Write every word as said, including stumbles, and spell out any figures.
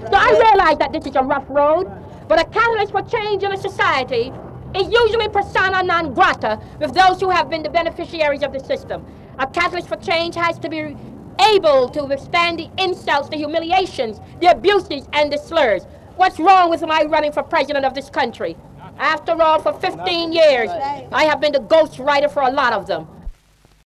So I realize that this is a rough road, but a catalyst for change in a society is usually persona non grata with those who have been the beneficiaries of the system. A catalyst for change has to be able to withstand the insults, the humiliations, the abuses, and the slurs. What's wrong with my running for president of this country? After all, for fifteen years, I have been the ghostwriter for a lot of them.